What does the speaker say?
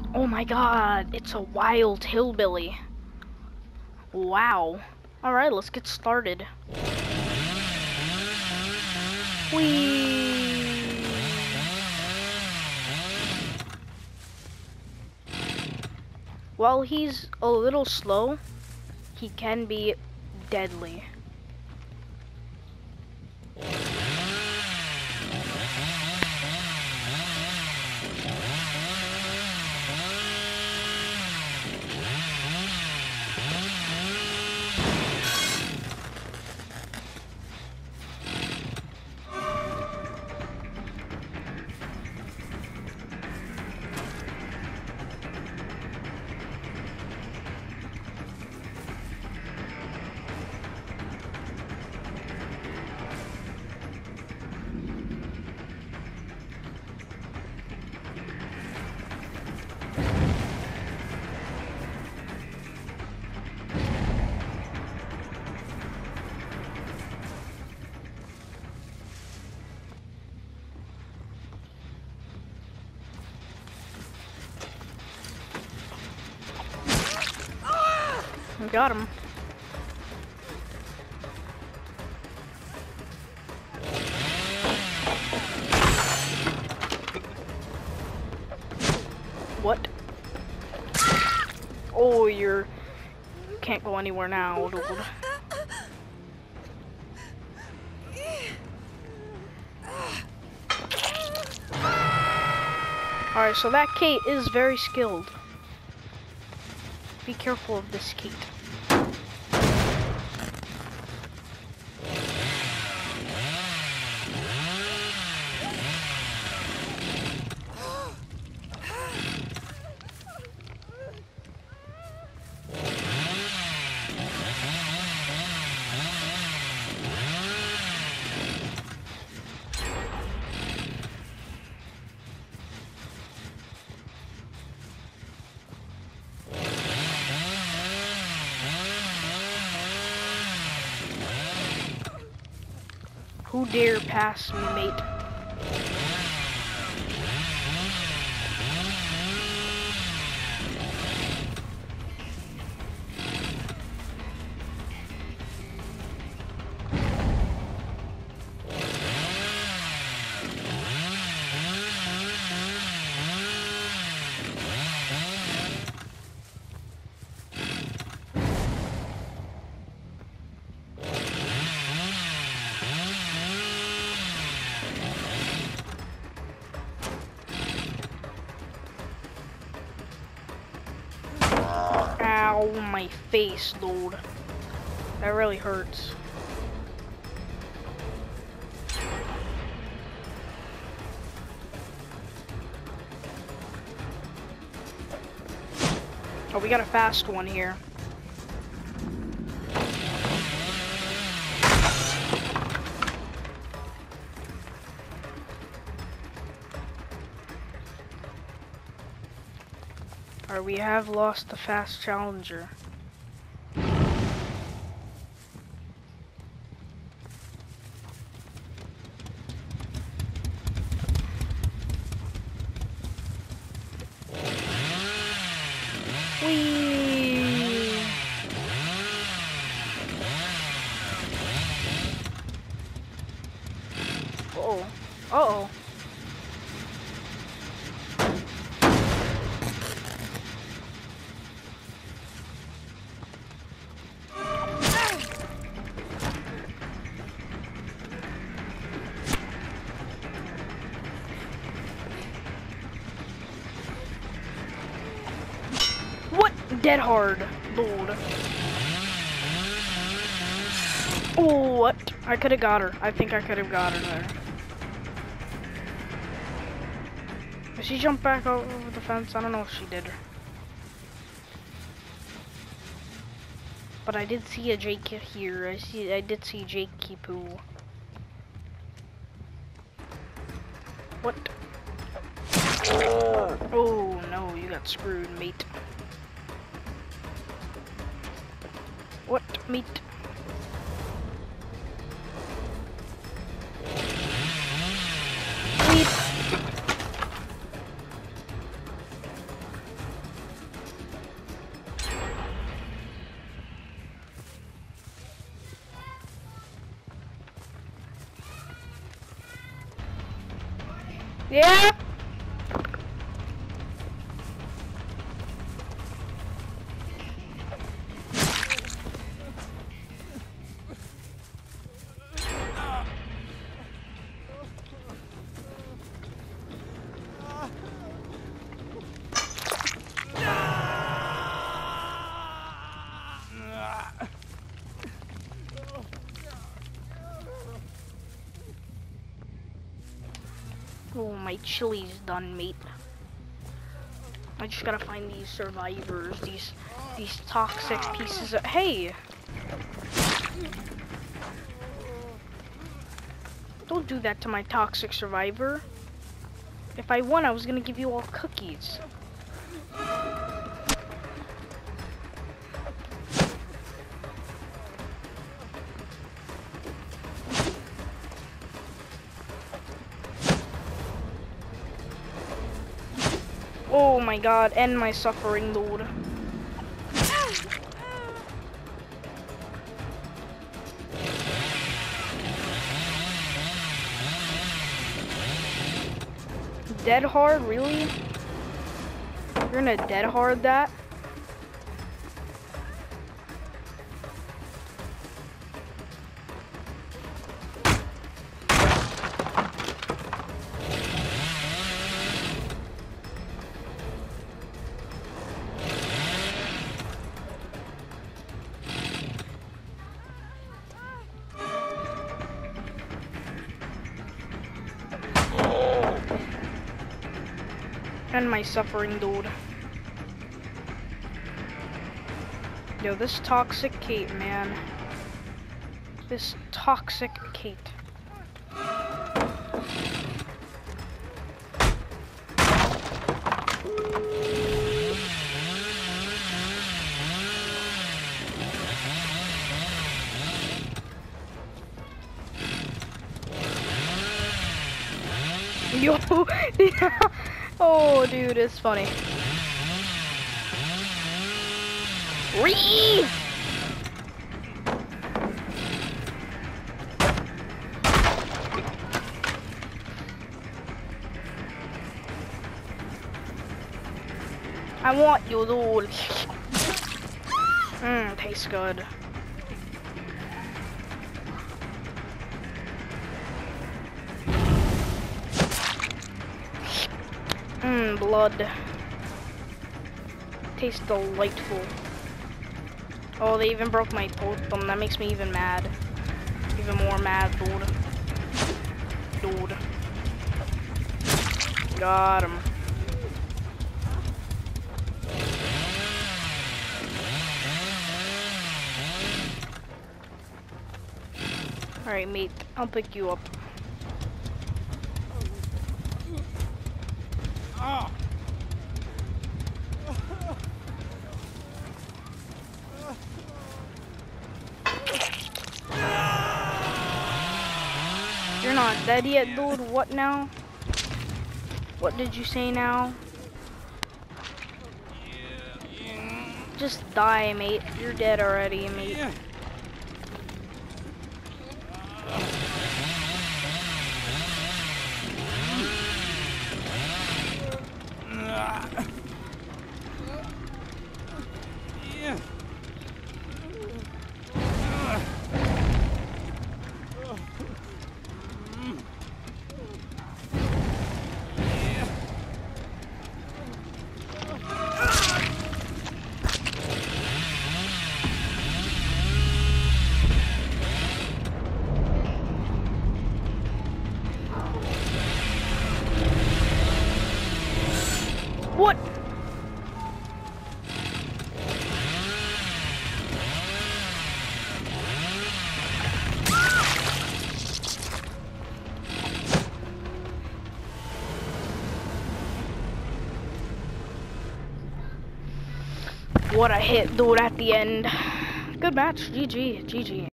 Oh my god, it's a wild hillbilly. Wow. Alright, let's get started. Whee! While he's a little slow, he can be deadly. Got him. What? Oh, you can't go anywhere now, dude. Alright, so that Kate is very skilled. Be careful of this Kate. Who dare pass me, mate? Ow, my face, dude. That really hurts. Oh, we got a fast one here. Alright, we have lost the fast challenger. Whee! Uh-oh. Uh-oh. What? Dead hard, Lord. Oh, what? I could have got her. I think I could have got her there. Did she jump back over the fence? I don't know if she did. But I did see a Jake here. I did see Jakey Poo. What? Oh no, you got screwed, mate. What, mate? Yeah. Oh, my chili's done, mate. I just gotta find these survivors, these toxic pieces of— Hey! Don't do that to my toxic survivor. If I won, I was gonna give you all cookies. Oh my god, end my suffering, dude. Dead hard, really? You're gonna dead hard that? End my suffering, dude. Yo, this toxic Kate, man. This toxic Kate. Yo, oh, dude, it's funny. Ree! I want you, dude. Tastes good. Blood. Tastes delightful. Oh, they even broke my totem. That makes me even mad. Even more mad, dude. Dude. Got him. Alright, mate. I'll pick you up. You're not dead yet, dude. What now? What did you say now? Just die, mate. You're dead already, mate. What? What a hit, dude, at the end. Good match. GG. GG.